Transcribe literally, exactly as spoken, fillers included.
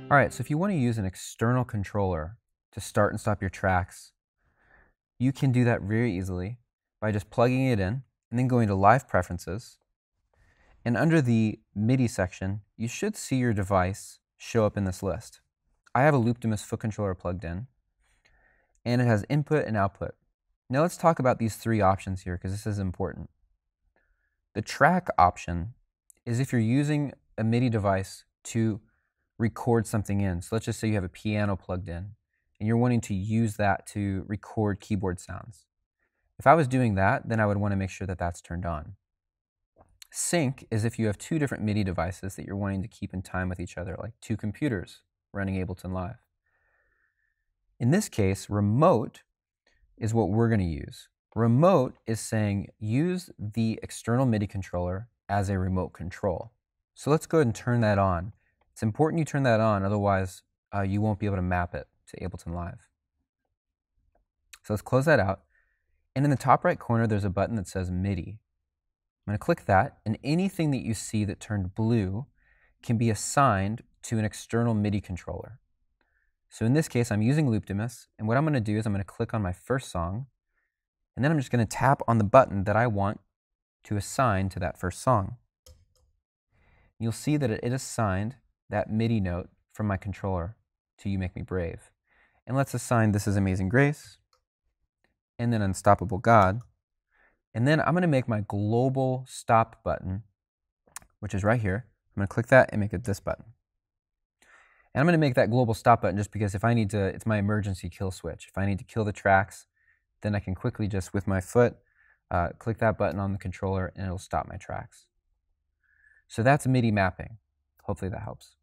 All right, so if you want to use an external controller to start and stop your tracks, you can do that very easily by just plugging it in and then going to Live Preferences. And under the MIDI section, you should see your device show up in this list. I have a Looptimus foot controller plugged in, and it has input and output. Now let's talk about these three options here, because this is important. The track option is if you're using a MIDI device to record something in. So let's just say you have a piano plugged in, and you're wanting to use that to record keyboard sounds. If I was doing that, then I would want to make sure that that's turned on. Sync is if you have two different MIDI devices that you're wanting to keep in time with each other, like two computers running Ableton Live. In this case, remote is what we're going to use. Remote is saying use the external MIDI controller as a remote control. So let's go ahead and turn that on. It's important you turn that on, otherwise uh, you won't be able to map it to Ableton Live. So let's close that out. And in the top right corner, there's a button that says MIDI. I'm going to click that, and anything that you see that turned blue can be assigned to an external MIDI controller. So in this case, I'm using Looptimus, and what I'm going to do is I'm going to click on my first song, and then I'm just going to tap on the button that I want to assign to that first song. You'll see that it assigned that MIDI note from my controller to You Make Me Brave. And let's assign This Is Amazing Grace, and then Unstoppable God. And then I'm going to make my global stop button, which is right here. I'm going to click that and make it this button. And I'm going to make that global stop button just because if I need to, it's my emergency kill switch. If I need to kill the tracks, then I can quickly just with my foot uh, click that button on the controller and it'll stop my tracks. So that's MIDI mapping. Hopefully that helps.